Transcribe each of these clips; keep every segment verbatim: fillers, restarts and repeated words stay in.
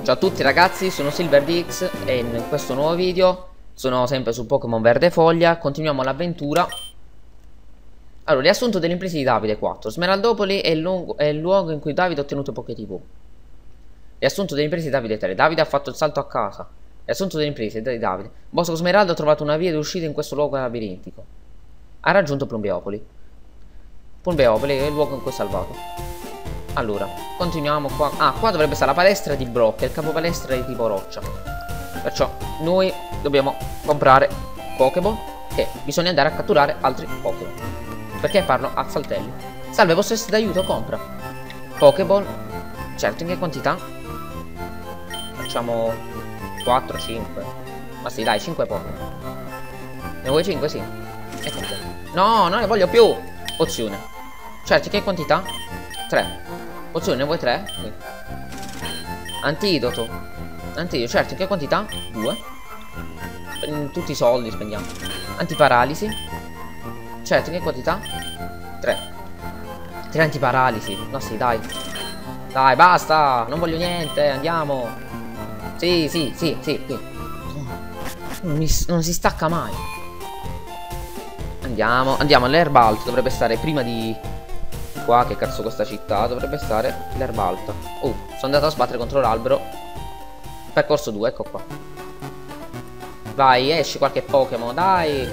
Ciao a tutti ragazzi, sono SilverDX e in questo nuovo video sono sempre su Pokémon Verde Foglia. Continuiamo l'avventura. Allora, riassunto delle imprese di Davide quattro. Smeraldopoli è il, è il luogo in cui Davide ha ottenuto Poké T V. Riassunto delle imprese di Davide tre. Davide ha fatto il salto a casa. Riassunto delle imprese di Davide. Bosco Smeraldo ha trovato una via di uscita in questo luogo labirintico. Ha raggiunto Plumbeopoli. Plumbeopoli è il luogo in cui è salvato. Allora, continuiamo qua. Ah, qua dovrebbe stare la palestra di Brock e il capo palestra di tipo roccia. Perciò noi dobbiamo comprare Pokéball e bisogna andare a catturare altri Pokémon. Perché parlo a saltelli. Salve, posso essere d'aiuto? Compra Pokéball. Certo, in che quantità? Facciamo quattro, cinque. Ma sì, dai, cinque Pokémon. Ne vuoi cinque? Sì. Ecco qua. No, non ne voglio più. Pozione. Certo, in che quantità? tre. Pozione, ne vuoi tre? Sì. Antidoto. Antidoto, certo, in che quantità? due. Tutti i soldi spendiamo. Antiparalisi. Certo, in che quantità? tre. tre antiparalisi. No, sì, dai. Dai, basta. Non voglio niente, andiamo. Sì, sì, sì, sì, sì. Non, mi, non si stacca mai. Andiamo, andiamo all'erba alta. Dovrebbe stare prima di... Qua, che cazzo questa città, dovrebbe stare l'erba alta. Oh, sono andato a sbattere contro l'albero. Percorso due, ecco qua. Vai, esci qualche Pokémon, dai.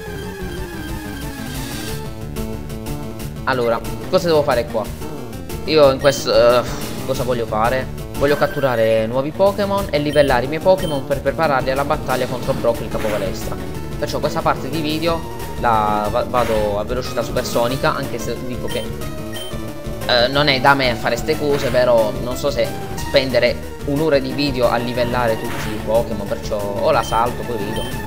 Allora, cosa devo fare qua? Io in questo... Uh, cosa voglio fare? Voglio catturare nuovi Pokémon e livellare i miei Pokémon per prepararli alla battaglia contro Brock, il capo palestra. Perciò questa parte di video la vado a velocità supersonica, anche se dico che eh, non è da me fare ste cose, però non so se spendere un'ora di video a livellare tutti i Pokémon, perciò o la salto, poi vedo.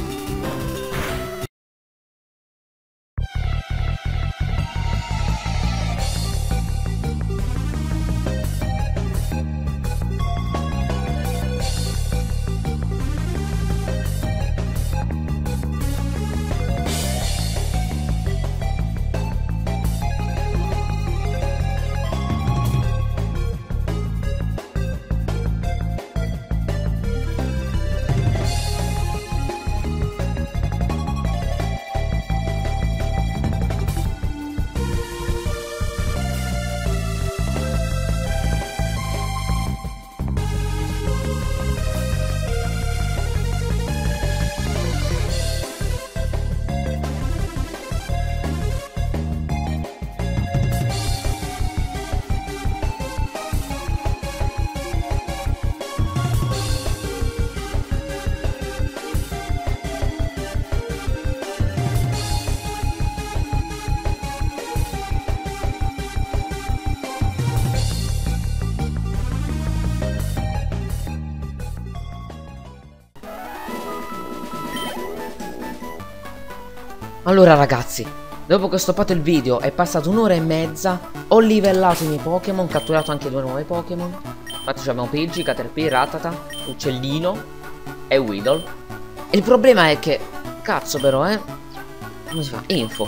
Allora ragazzi, dopo che ho stoppato il video è passato un'ora e mezza. Ho livellato i miei Pokémon, catturato anche due nuovi Pokémon. Infatti abbiamo Pidgey, Caterpie, Rattata, Uccellino e Weedle. E il problema è che... Cazzo però, eh come si fa? Info.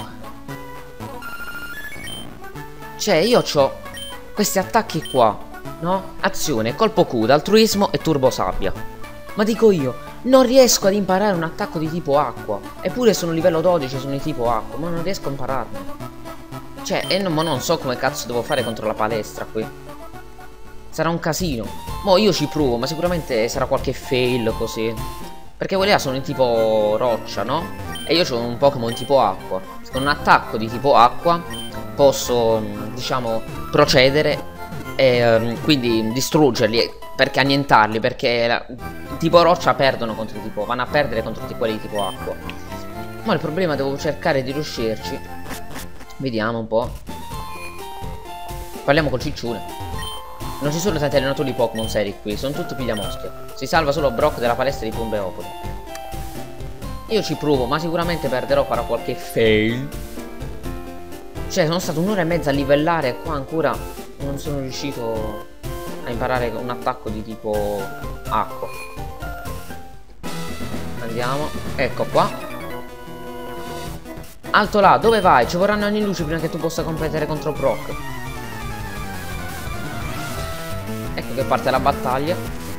Cioè io ho questi attacchi qua, no? Azione, colpo Cuda, altruismo e turbo sabbia. Ma dico io, non riesco ad imparare un attacco di tipo acqua. Eppure sono livello dodici, sono di tipo acqua, ma non riesco a impararlo. Cioè, e non, ma non so come cazzo devo fare contro la palestra qui. Sarà un casino. Mo' io ci provo, ma sicuramente sarà qualche fail così. Perché quelli là sono di tipo roccia, no? E io ho un Pokémon tipo acqua. Con un attacco di tipo acqua posso, diciamo, procedere e um, quindi distruggerli, perché annientarli, perché la, tipo roccia perdono contro tipo, vanno a perdere contro quelli di tipo acqua. Ma il problema è devo cercare di riuscirci. Vediamo un po'. Parliamo col ciccione. Non ci sono tanti allenatori Pokémon seri qui, sono tutti pigliamosche. Si salva solo Brock della palestra di Plumbeopoli. Io ci provo, ma sicuramente perderò, farò qualche fail. Cioè, sono stato un'ora e mezza a livellare e qua ancora non sono riuscito a imparare un attacco di tipo acqua. Andiamo. Ecco qua. Alto là, dove vai? Ci vorranno anni luce prima che tu possa competere contro Brock. Ecco che parte la battaglia.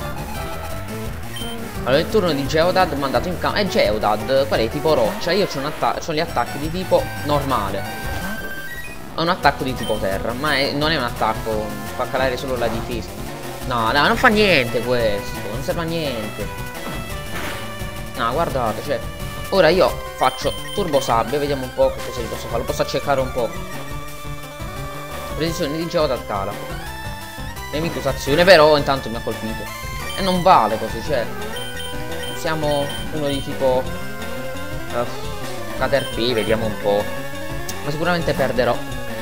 Allora il turno di Geodad mandato in campo. È Geodad, qual è? Tipo roccia. Io ho gli attacchi di tipo normale. Ho un attacco di tipo terra. Ma è, non è un attacco. Fa calare solo la difesa. No, no, non fa niente questo. Non serve a niente. No, guardate, cioè. Ora io faccio turbo sabbia. Vediamo un po' che cosa gli posso fare. Lo posso accecare un po'. Precisione di Geodad cala. Nemico usazione. Però intanto mi ha colpito. E non vale così, cioè. Siamo uno di tipo uh, Caterpie, vediamo un po'. Ma sicuramente perderò.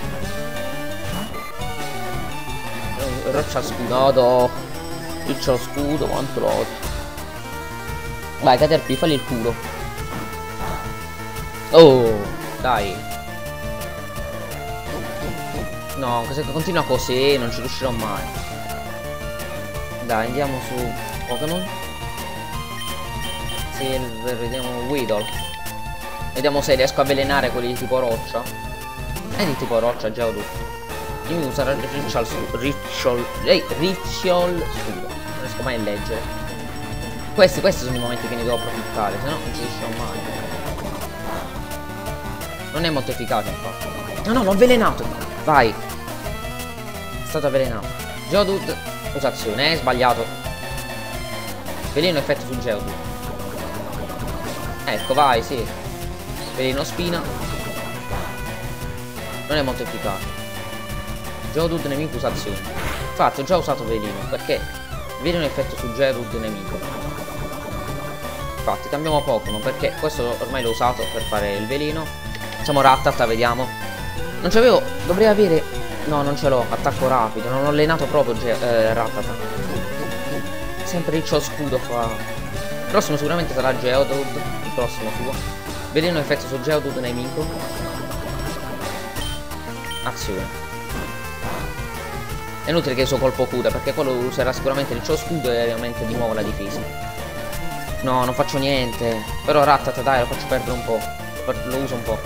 Roccia scudo, no, do. Riccio scudo, quanto lo. Vai Caterpie, falli il culo. Oh, dai. No, se continua così non ci riuscirò mai. Dai, andiamo su Pokémon. Silver, vediamo Weedle. Vediamo se riesco a avvelenare quelli di tipo roccia. È di tipo roccia, Geodude. Io mi uso Ritual Ritual Ritual scudo. Non riesco mai a leggere. Questi, questi sono i momenti che ne devo approfittare, se no non ci riuscirò mai. Non è molto efficace infatti. No, no, l'ho avvelenato. Vai. È stato avvelenato. Geodude, usazione, è sbagliato. Veleno effetto su Geodude. Ecco, vai, sì. Veleno spina. Non è molto efficace. Geodude nemico usazione. Infatti ho già usato veleno, perché veleno effetto su Geodude nemico. Infatti cambiamo Pokémon, perché questo ormai l'ho usato per fare il veleno. Facciamo Rattata, vediamo. Non c'avevo. Dovrei avere. No, non ce l'ho. Attacco rapido. Non ho allenato proprio eh, Rattata. Sempre riccio scudo qua. Il prossimo sicuramente sarà Geodude. Il prossimo suo. Veleno effetto su Geodude nemico. Azione. È inutile che uso colpo cura, perché quello userà sicuramente riccio scudo e aumenta di nuovo la difesa. No, non faccio niente. Però Rattata, dai, lo faccio perdere un po'. Lo uso un po'.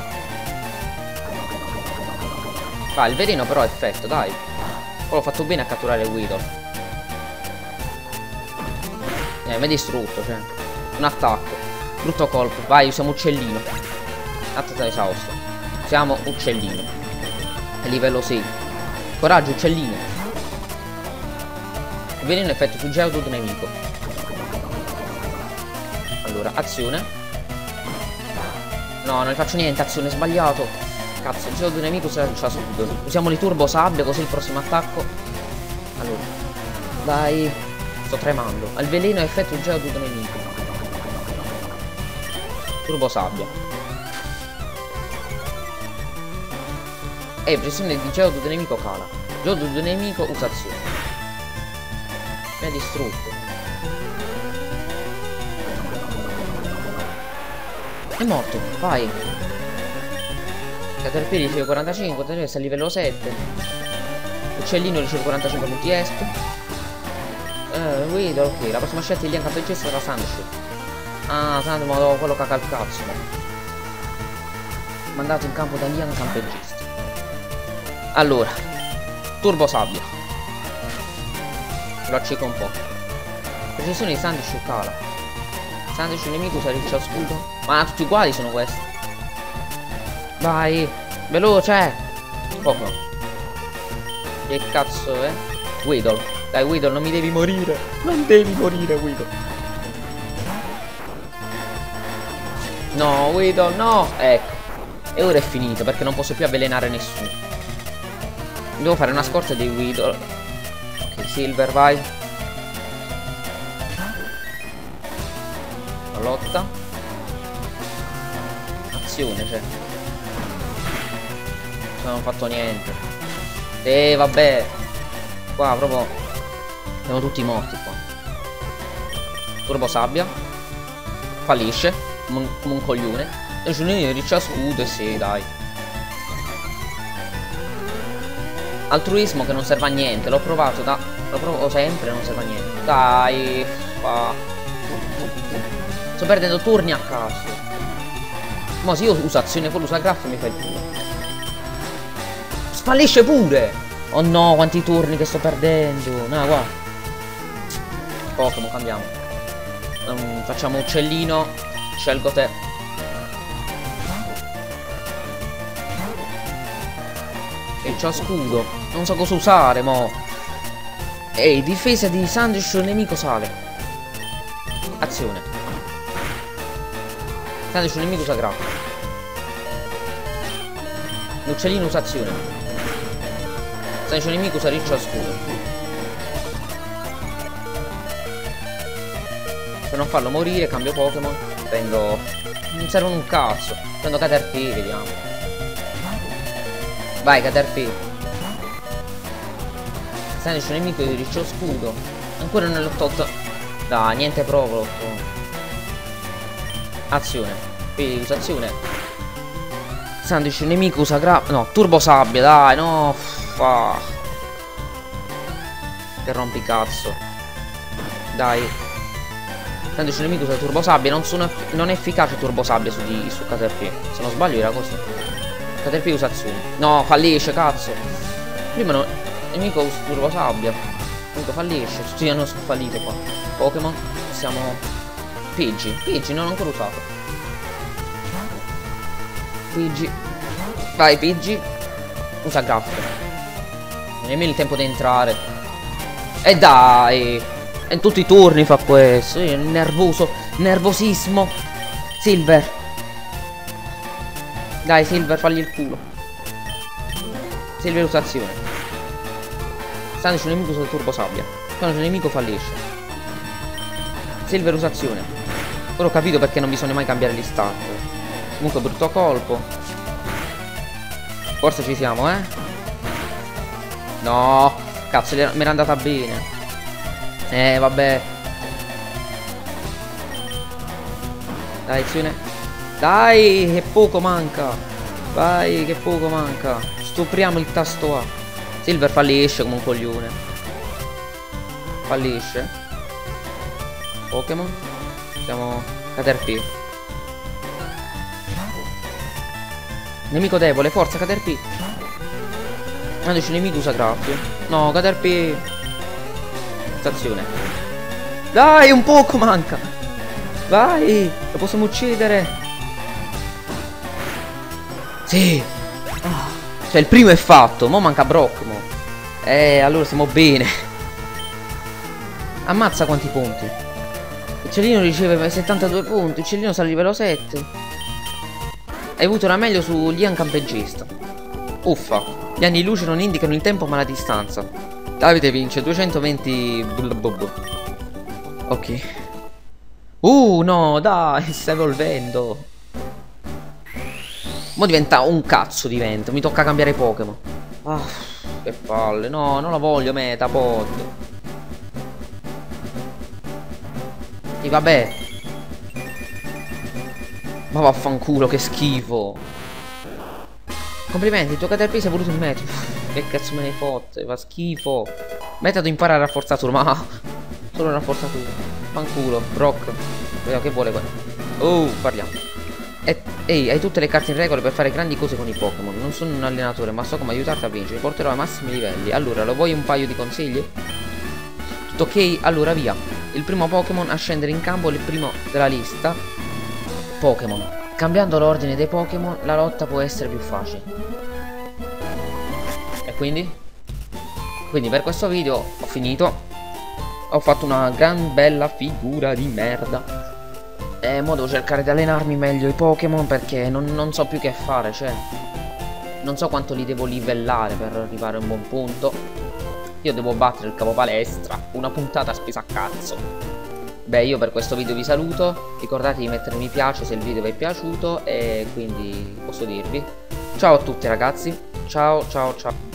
Va, il veleno però ha effetto, dai. Poi ho fatto bene a catturare il Weedle. Eh, mi è distrutto, cioè. Un attacco. Brutto colpo. Vai, usiamo uccellino. Attacco esausto. Usiamo uccellino. È livello sei. Coraggio, uccellino. Il veleno effetto su Geodude nemico. Allora, azione. No, non ne faccio niente, azione, sbagliato. Cazzo, il Geodude nemico sarà scudo. Usiamo le turbo sabbia, così il prossimo attacco. Allora. Dai. Sto tremando. Al veleno effetto Geodude nemico. Turbo sabbia. E pressione di Geodude nemico cala. Geodude nemico usazione. Mi ha distrutto. È morto, vai. Caterpie riceve quarantacinque, Caterpie a livello sette. Uccellino riceve quarantacinque punti E S P. Eh, Weedle, ok. La prossima scelta di Lian Campeggesto sarà Sandship. Ah, Sandship, quello caca il cazzo. Mandato in campo da Lian Campeggesto. Allora, turbo sabbia. Lo acceco un po'. Precisione di Sandship cala. Sandship nemico usa riccio scudo. Ma tutti uguali sono questi. Vai, veloce. Poco. Che cazzo è? Weedle. Dai Weedle, non mi devi morire. Non devi morire Weedle. No Weedle, no. Ecco. E ora è finito perché non posso più avvelenare nessuno. Devo fare una scorta dei Weedle. Ok, Silver, vai. La lotta. Azione, cioè. Non ho fatto niente. E vabbè. Qua proprio siamo tutti morti qua. Turbo sabbia. Fallisce come un, come un coglione. E c'è un riccia scudo e sì, dai. Altruismo che non serve a niente. L'ho provato da. Lo provo sempre, non serve a niente. Dai. Fa. Sto perdendo turni a caso. Ma se io uso azione, quello usa grafo mi fa il culo. Fallisce pure. Oh no, quanti turni che sto perdendo. No, guarda. Pokémon, cambiamo. um, facciamo uccellino. Scelgo te. E c'ho scudo. Non so cosa usare, mo. Ehi, difesa di Sandy sul nemico sale. Azione. Sandy sul nemico usa grappa. L'uccellino usa azione. Sandy sul nemico usa riccio a scudo. Per non farlo morire cambio Pokémon. Prendo... non servono un cazzo. Prendo Caterpie, vediamo. Vai Caterpie. Sandy sul nemico di riccio scudo. Ancora nell'ottanta. Dai, niente proprio. Azione. Qui usa azione. Sandy sul nemico usa gra... no, turbo sabbia, dai, no. Fa. Che rompicazzo. Dai. Sandy sul nemico usa turbo sabbia. Non sono non è efficace turbo sabbia su, di... su Caterpie. Se non sbaglio era così. Caterpie usa azione. No, fallisce, cazzo. Prima no... il nemico usa turbo sabbia. Comunque fallisce. Tutti hanno fallito qua. Pokémon. Siamo Pidgey. Pidgey non ho ancora usato. Pidgey. Vai Pidgey. Usa Graffio. Nemmeno il tempo di entrare. E dai. E in tutti i turni fa questo. Io nervoso. Nervosismo. Silver. Dai Silver, fagli il culo. Silver usa azione. Sandy sul nemico usa turbo sabbia. Quando il nemico fallisce. Silver usa azione. Ora ho capito perché non bisogna mai cambiare gli stat. Comunque brutto colpo. Forse ci siamo, eh. No. Cazzo, mi era andata bene. Eh, vabbè. Dai, azione. Dai, che poco manca. Vai, che poco manca. Stupriamo il tasto A. Silver fallisce come un coglione. Fallisce. Pokémon. Siamo Caterpie. Nemico debole, forza Caterpie. Quando c'è nemico usa Graffio. No, Caterpie. Stazione. Dai, un poco manca. Vai, lo possiamo uccidere. Sì. Cioè il primo è fatto. Mo manca Brock, mo. Eh, allora siamo bene. Ammazza quanti punti. Uccellino riceve settantadue punti. Uccellino sale a livello sette. Hai avuto una meglio su Lian campeggiista. Uffa. Gli anni luce non indicano il tempo ma la distanza. Davide vince duecentoventi. Ok. Uh no, dai, sta evolvendo. Mo diventa un cazzo diventa. Mi tocca cambiare Pokémon. Ah, che palle. No, non la voglio Metapod. E vabbè. Ma vaffanculo, che schifo. Complimenti, il tuo Caterpie si è voluto in metodo. Che cazzo me ne fotte, fa schifo. Metodo impara rafforzatura, ma solo rafforzatura. Fanculo, Brock. Vediamo che vuole qua. Oh, parliamo. E, ehi, hai tutte le carte in regola per fare grandi cose con i Pokémon. Non sono un allenatore, ma so come aiutarti a vincere. Li porterò ai massimi livelli. Allora, lo vuoi un paio di consigli? Tutto ok? Allora via. Il primo Pokémon a scendere in campo è il primo della lista Pokémon. Cambiando l'ordine dei Pokémon, la lotta può essere più facile. E quindi? Quindi per questo video ho finito. Ho fatto una gran bella figura di merda. E mo devo cercare di allenarmi meglio i Pokémon, perché non, non so più che fare, cioè non so quanto li devo livellare per arrivare a un buon punto. Io devo battere il capo palestra. Una puntata spesa a cazzo. Beh, io per questo video vi saluto. Ricordate di mettere mi piace se il video vi è piaciuto. E quindi posso dirvi ciao a tutti ragazzi. Ciao ciao ciao.